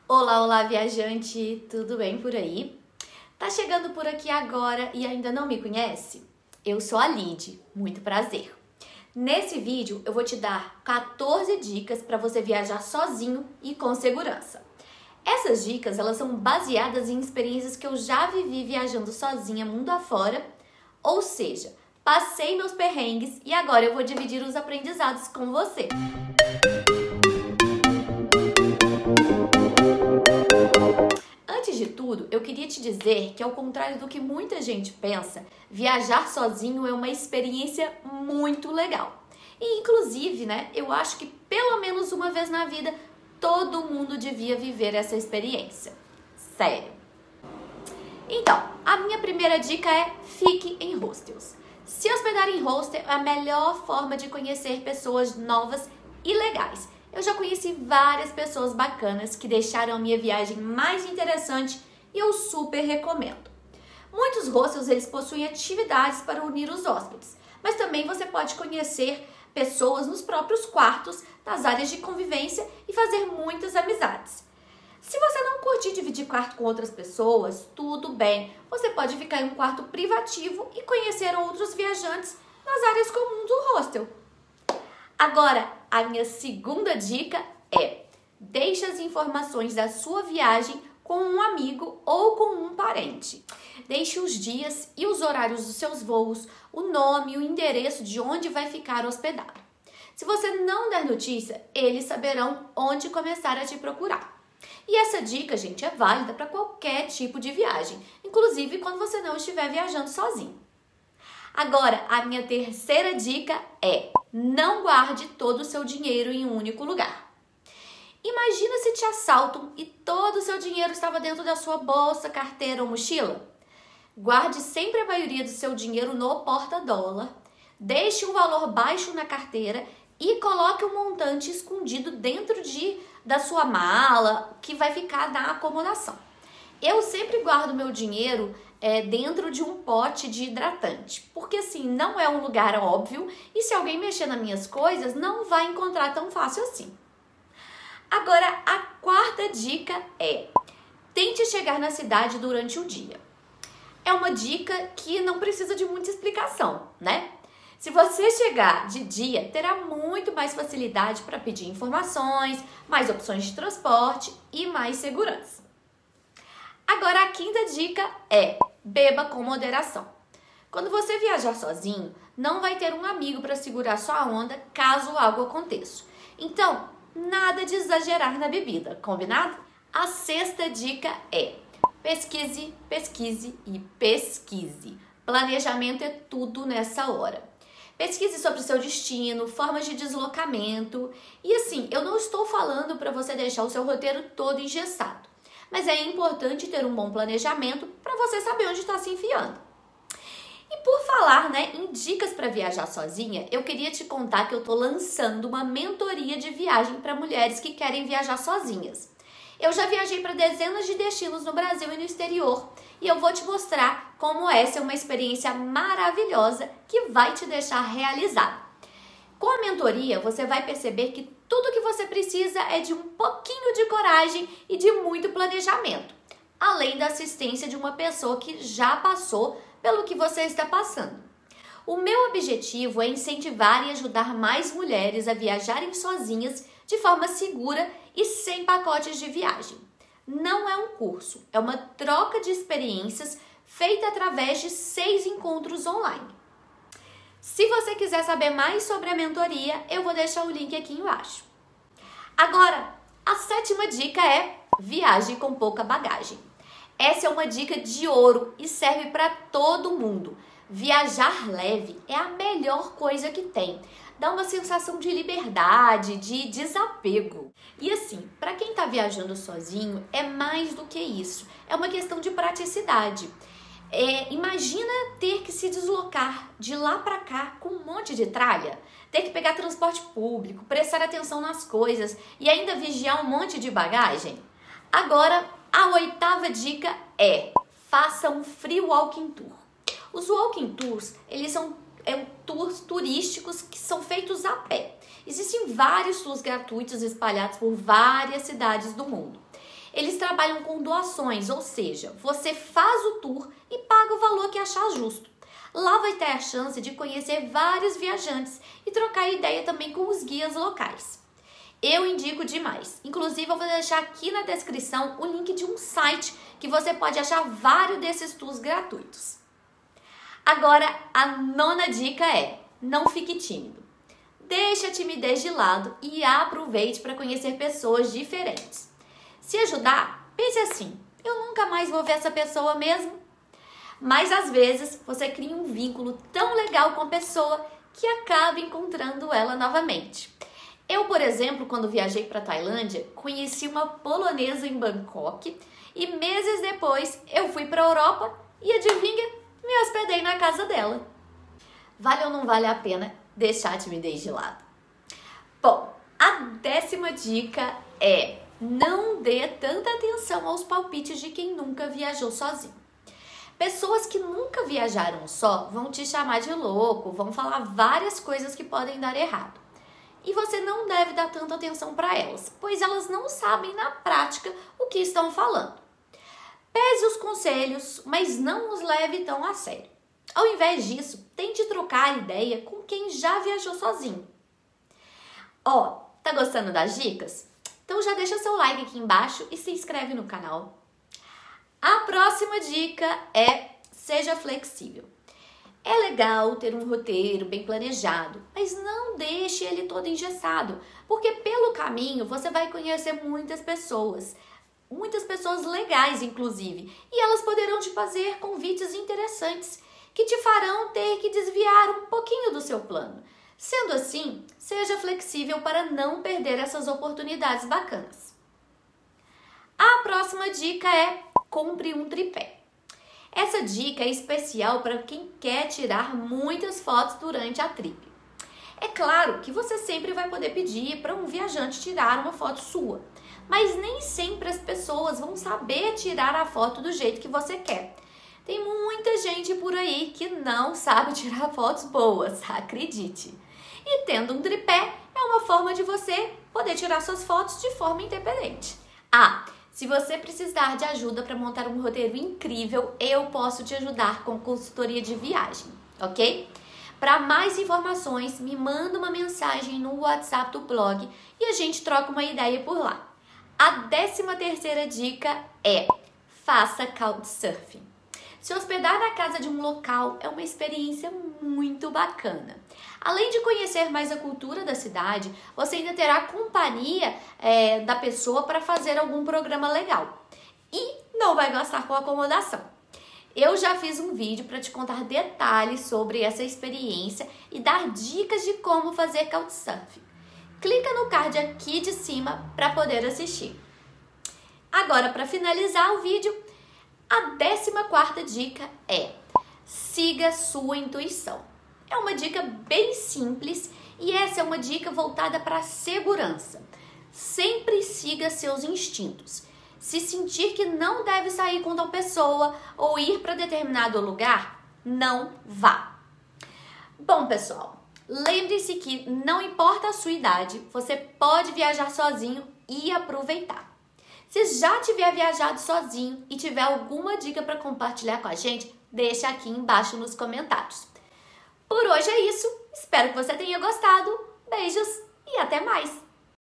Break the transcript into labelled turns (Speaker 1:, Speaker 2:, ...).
Speaker 1: Olá, olá, viajante! Tudo bem por aí? Tá chegando por aqui agora e ainda não me conhece? Eu sou a Lid, muito prazer. Nesse vídeo eu vou te dar 14 dicas para você viajar sozinho e com segurança. Essas dicas elas são baseadas em experiências que eu já vivi viajando sozinha mundo afora, ou seja, passei meus perrengues e agora eu vou dividir os aprendizados com você. Antes de tudo, eu queria te dizer que, ao contrário do que muita gente pensa, viajar sozinho é uma experiência muito legal. E, inclusive, eu acho que pelo menos uma vez na vida, todo mundo devia viver essa experiência. Sério. Então, a minha primeira dica é fique em hostels. Se hospedar em hostel é a melhor forma de conhecer pessoas novas e legais. Eu já conheci várias pessoas bacanas que deixaram a minha viagem mais interessante e eu super recomendo. Muitos hostels eles possuem atividades para unir os hóspedes, mas também você pode conhecer pessoas nos próprios quartos, nas áreas de convivência e fazer muitas amizades. Se você não curtir dividir quarto com outras pessoas, tudo bem. Você pode ficar em um quarto privativo e conhecer outros viajantes nas áreas comuns do hostel. Agora, a minha segunda dica é: deixe as informações da sua viagem com um amigo ou com um parente. Deixe os dias e os horários dos seus voos, o nome e o endereço de onde vai ficar hospedado. Se você não der notícia, eles saberão onde começar a te procurar. E essa dica, gente, é válida para qualquer tipo de viagem, inclusive quando você não estiver viajando sozinho. Agora, a minha terceira dica é: não guarde todo o seu dinheiro em um único lugar. Imagina se te assaltam e todo o seu dinheiro estava dentro da sua bolsa, carteira ou mochila. Guarde sempre a maioria do seu dinheiro no porta-dólar, deixe um valor baixo na carteira e coloque um montante escondido dentro da sua mala, que vai ficar na acomodação. Eu sempre guardo meu dinheiro dentro de um pote de hidratante, porque assim, não é um lugar óbvio e se alguém mexer nas minhas coisas, não vai encontrar tão fácil assim. Agora, a quarta dica é: tente chegar na cidade durante o dia. É uma dica que não precisa de muita explicação, né? Se você chegar de dia, terá muito mais facilidade para pedir informações, mais opções de transporte e mais segurança. Agora, a quinta dica é: beba com moderação. Quando você viajar sozinho, não vai ter um amigo para segurar sua onda caso algo aconteça. Então, nada de exagerar na bebida, combinado? A sexta dica é: pesquise, pesquise e pesquise. Planejamento é tudo nessa hora. Pesquise sobre o seu destino, formas de deslocamento. E assim, eu não estou falando para você deixar o seu roteiro todo engessado, mas é importante ter um bom planejamento para você saber onde está se enfiando. E por falar, em dicas para viajar sozinha, eu queria te contar que eu estou lançando uma mentoria de viagem para mulheres que querem viajar sozinhas. Eu já viajei para dezenas de destinos no Brasil e no exterior e eu vou te mostrar como essa é uma experiência maravilhosa que vai te deixar realizada. Com a mentoria, você vai perceber que tudo que você precisa é de um pouquinho de coragem e de muito planejamento, além da assistência de uma pessoa que já passou pelo que você está passando. O meu objetivo é incentivar e ajudar mais mulheres a viajarem sozinhas de forma segura e sem pacotes de viagem. Não é um curso, é uma troca de experiências feita através de 6 encontros online. Se você quiser saber mais sobre a mentoria, eu vou deixar o link aqui embaixo. Agora, a sétima dica é: viaje com pouca bagagem. Essa é uma dica de ouro e serve para todo mundo. Viajar leve é a melhor coisa que tem. Dá uma sensação de liberdade, de desapego. E assim, para quem está viajando sozinho, é mais do que isso. É uma questão de praticidade. Imagina ter que se deslocar de lá para cá com um monte de tralha, ter que pegar transporte público, prestar atenção nas coisas e ainda vigiar um monte de bagagem. Agora, a oitava dica é: faça um free walking tour. Os walking tours, eles são tours turísticos que são feitos a pé. Existem vários tours gratuitos espalhados por várias cidades do mundo. Eles trabalham com doações, ou seja, você faz o tour e paga o valor que achar justo. Lá vai ter a chance de conhecer vários viajantes e trocar ideia também com os guias locais. Eu indico demais. Inclusive, eu vou deixar aqui na descrição o link de um site que você pode achar vários desses tours gratuitos. Agora, a 9ª dica é: não fique tímido. Deixe a timidez de lado e aproveite para conhecer pessoas diferentes. Se ajudar, pense assim: eu nunca mais vou ver essa pessoa mesmo. Mas às vezes você cria um vínculo tão legal com a pessoa que acaba encontrando ela novamente. Eu, por exemplo, quando viajei para a Tailândia, conheci uma polonesa em Bangkok e meses depois eu fui para a Europa e adivinha? Me hospedei na casa dela. Vale ou não vale a pena deixar a timidez de lado? Bom, a 10ª dica é: não dê tanta atenção aos palpites de quem nunca viajou sozinho. Pessoas que nunca viajaram só vão te chamar de louco, vão falar várias coisas que podem dar errado. E você não deve dar tanta atenção para elas, pois elas não sabem na prática o que estão falando. Pese os conselhos, mas não os leve tão a sério. Ao invés disso, tente trocar ideia com quem já viajou sozinho. Tá gostando das dicas? Então já deixa seu like aqui embaixo e se inscreve no canal. A próxima dica é: seja flexível. É legal ter um roteiro bem planejado, mas não deixe ele todo engessado, porque pelo caminho você vai conhecer muitas pessoas legais inclusive, e elas poderão te fazer convites interessantes que te farão ter que desviar um pouquinho do seu plano. Sendo assim, seja flexível para não perder essas oportunidades bacanas. A próxima dica é: compre um tripé. Essa dica é especial para quem quer tirar muitas fotos durante a trip. É claro que você sempre vai poder pedir para um viajante tirar uma foto sua, mas nem sempre as pessoas vão saber tirar a foto do jeito que você quer. Tem muita gente por aí que não sabe tirar fotos boas, acredite. E tendo um tripé é uma forma de você poder tirar suas fotos de forma independente. Se você precisar de ajuda para montar um roteiro incrível, eu posso te ajudar com consultoria de viagem, ok? Para mais informações, me manda uma mensagem no WhatsApp do blog e a gente troca uma ideia por lá. A 13ª dica é: faça couchsurfing. Se hospedar na casa de um local é uma experiência muito bacana. Além de conhecer mais a cultura da cidade, você ainda terá companhia da pessoa para fazer algum programa legal. E não vai gastar com acomodação. Eu já fiz um vídeo para te contar detalhes sobre essa experiência e dar dicas de como fazer couchsurfing. Clica no card aqui de cima para poder assistir. Agora, para finalizar o vídeo, a 14ª dica é: siga sua intuição. É uma dica bem simples e essa é uma dica voltada para a segurança. Sempre siga seus instintos. Se sentir que não deve sair com tal pessoa ou ir para determinado lugar, não vá. Bom, pessoal, lembre-se que não importa a sua idade, você pode viajar sozinho e aproveitar. Se já tiver viajado sozinho e tiver alguma dica para compartilhar com a gente, deixa aqui embaixo nos comentários. Por hoje é isso, espero que você tenha gostado, beijos e até mais!